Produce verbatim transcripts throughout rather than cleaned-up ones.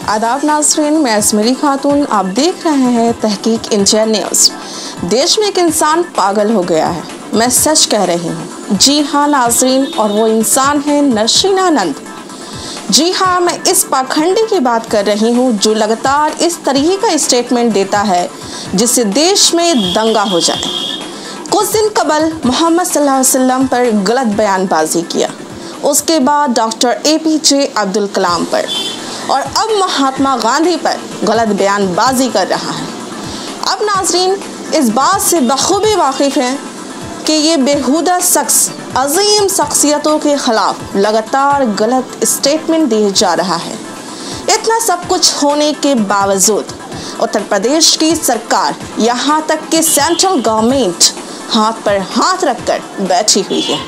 आदाब नाज़रीन, मैं असमरी खातून, आप देख रहे हैं तहकीक इंडिया न्यूज़। देश में एक इंसान पागल हो गया है, मैं सच कह रही हूँ। जी हाँ नाज़रीन, और वो इंसान है नरसिंह नंद। जी हाँ, मैं इस पाखंडी की बात कर रही हूँ जो लगातार इस तरीके का स्टेटमेंट देता है जिससे देश में दंगा हो जाए। कुछ दिन कबल मोहम्मद सल्लल्लाहु अलैहि वसल्लम पर गलत बयानबाजी किया, उसके बाद doctor A P J Abdul Kalam पर, और अब महात्मा गांधी पर गलत बयानबाजी कर रहा है। अब नाज़रीन इस बात से बखूबी वाकिफ़ हैं कि ये बेहुदा शख्स अजीम शख्सियतों के ख़िलाफ़ लगातार गलत स्टेटमेंट दिए जा रहा है। इतना सब कुछ होने के बावजूद उत्तर प्रदेश की सरकार, यहाँ तक कि सेंट्रल गवर्नमेंट हाथ पर हाथ रखकर बैठी हुई है,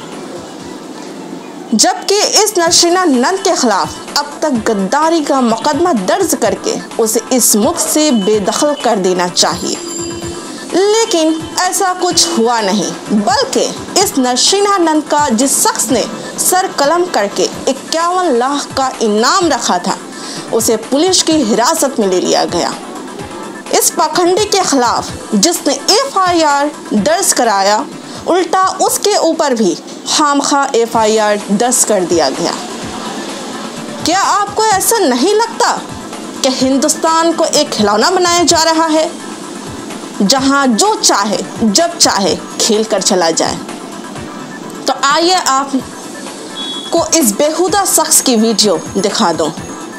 जबकि इस नरसिंह नंद के खिलाफ अब तक गद्दारी का मुकदमा दर्ज करके उसे इस मुल्क से बेदखल कर देना चाहिए। लेकिन ऐसा कुछ हुआ नहीं, बल्कि इस नरसिंह नंद का जिस शख्स ने सर कलम करके इक्यावन लाख का इनाम रखा था, उसे पुलिस की हिरासत में ले लिया गया। इस पाखंडी के खिलाफ जिसने एफ आई आर दर्ज कराया, उल्टा उसके ऊपर भी खामखा एफ आई आर दर्ज कर दिया गया। क्या आपको ऐसा नहीं लगता कि हिंदुस्तान को एक खिलौना बनाया जा रहा है जहां जो चाहे जब चाहे खेल कर चला जाए? तो आइए आपको इस बेहुदा शख्स की वीडियो दिखा दूं।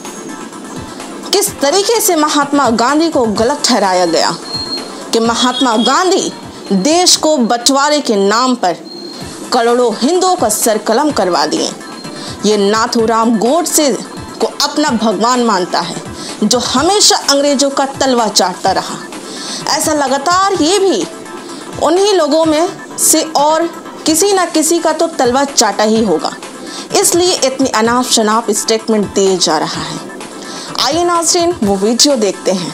किस तरीके से महात्मा गांधी को गलत ठहराया गया कि महात्मा गांधी देश को बंटवारे के नाम पर करोड़ों हिंदुओं का सर कलम करवा दिए। ये नाथूराम गोडसे को अपना भगवान मानता है, जो हमेशा अंग्रेजों का तलवा चाटता रहा। ऐसा लगातार ये भी उन्हीं लोगों में से और किसी न किसी का तो तलवा चाटा ही होगा, इसलिए इतनी अनाप शनाप स्टेटमेंट दिए जा रहा है। आइए नाज़रीन वो वीडियो देखते हैं।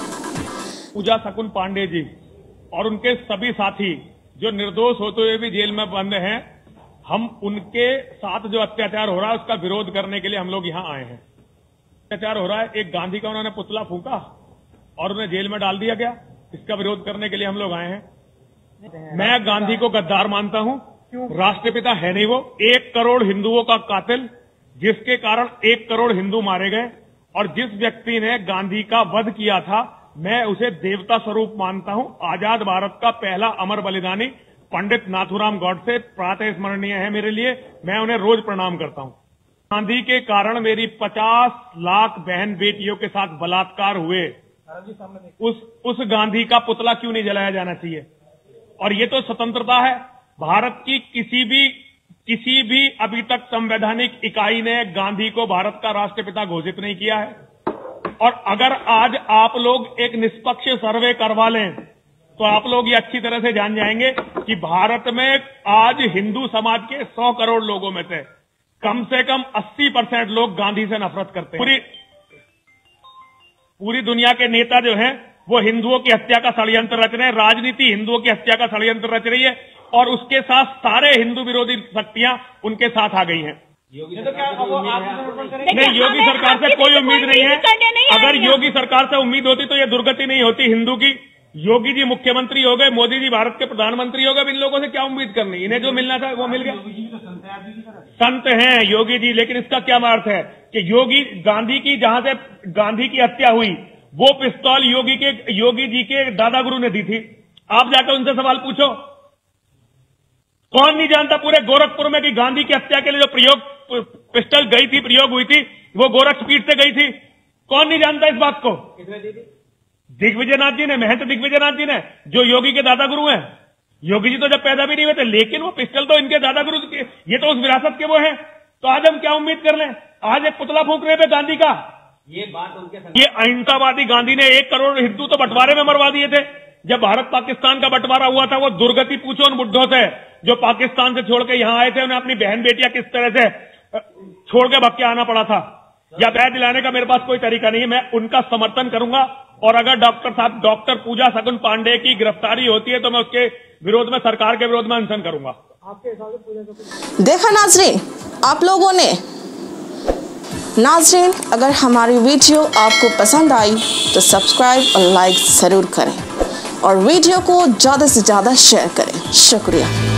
पूजा शकुन पांडे जी और उनके सभी साथी जो निर्दोष होते हुए भी जेल में बंद हैं, हम उनके साथ जो अत्याचार हो रहा है उसका विरोध करने के लिए हम लोग यहाँ आए हैं। अत्याचार हो रहा है, एक गांधी का उन्होंने पुतला फूंका और उन्हें जेल में डाल दिया गया, इसका विरोध करने के लिए हम लोग आए हैं। मैं गांधी को गद्दार मानता हूँ, राष्ट्रपिता है नहीं वो, एक करोड़ हिंदुओं का कातिल, जिसके कारण एक करोड़ हिंदू मारे गए, और जिस व्यक्ति ने गांधी का वध किया था, मैं उसे देवता स्वरूप मानता हूं। आजाद भारत का पहला अमर बलिदानी पंडित नाथूराम गोडसे प्रातः स्मरणीय है मेरे लिए, मैं उन्हें रोज प्रणाम करता हूं। गांधी के कारण मेरी पचास लाख बहन बेटियों के साथ बलात्कार हुए, उस उस गांधी का पुतला क्यों नहीं जलाया जाना चाहिए? और ये तो स्वतंत्रता है। भारत की किसी भी किसी भी अभी तक संवैधानिक इकाई ने गांधी को भारत का राष्ट्रपिता घोषित नहीं किया है। और अगर आज आप लोग एक निष्पक्ष सर्वे करवा लें तो आप लोग ये अच्छी तरह से जान जाएंगे कि भारत में आज हिंदू समाज के सौ करोड़ लोगों में से कम से कम अस्सी परसेंट लोग गांधी से नफरत करते हैं। पूरी पूरी दुनिया के नेता जो हैं वो हिंदुओं की हत्या का षड्यंत्र रच रहे हैं, राजनीति हिंदुओं की हत्या का षड्यंत्र रच रही है, और उसके साथ सारे हिंदू विरोधी शक्तियां उनके साथ आ गई हैं। योगी तो क्या नहीं, योगी सरकार से कोई उम्मीद नहीं है। अगर योगी सरकार से उम्मीद होती तो ये दुर्गति नहीं होती हिंदू की। योगी जी मुख्यमंत्री हो गए, मोदी जी भारत के प्रधानमंत्री हो गए, इन लोगों से क्या उम्मीद करनी? इन्हें जो मिलना था वो मिल गया। संत हैं योगी जी, लेकिन इसका क्या अर्थ है कि योगी गांधी की जहां से गांधी की हत्या हुई वो पिस्तौल योगी के योगी जी के दादा गुरु ने दी थी। आप जाकर उनसे सवाल पूछो, कौन नहीं जानता पूरे गोरखपुर में कि गांधी की हत्या के लिए जो प्रयोग पिस्टल गई थी, प्रयोग हुई थी, वो गोरखपीठ से गई थी? कौन नहीं जानता इस बात को? दिग्विजयनाथ जी ने, महंत दिग्विजयनाथ जी ने, जो योगी के दादा गुरु हैं। योगी जी तो जब पैदा भी नहीं हुए थे, लेकिन वो पिस्टल तो इनके दादा गुरु के, ये तो उस विरासत के वो हैं। तो आज हम क्या उम्मीद कर लें? आज एक पुतला फूंक रहे थे गांधी का। ये बात उनके ये अहिंसावादी गांधी ने एक करोड़ हिंदू तो बंटवारे में मरवा दिए थे। जब भारत पाकिस्तान का बंटवारा हुआ था, वो दुर्गति पूछो उन बुड्ढों से जो पाकिस्तान से छोड़ के यहां आए थे, उन्हें अपनी बहन बेटियां किस तरह से छोड़ के भग के आना पड़ा था। या बैठ दिलाने का मेरे पास कोई तरीका नहीं है। मैं उनका समर्थन करूंगा, और अगर डॉक्टर साहब डॉक्टर पूजा शकुन पांडे की गिरफ्तारी होती है तो मैं उसके विरोध में, सरकार के विरोध में अनशन करूंगा। देखा नाज़रीन, आप लोगों ने नाज़रीन, अगर हमारी वीडियो आपको पसंद आई तो सब्सक्राइब और लाइक ज़रूर करें और वीडियो को ज़्यादा से ज़्यादा शेयर करें। शुक्रिया।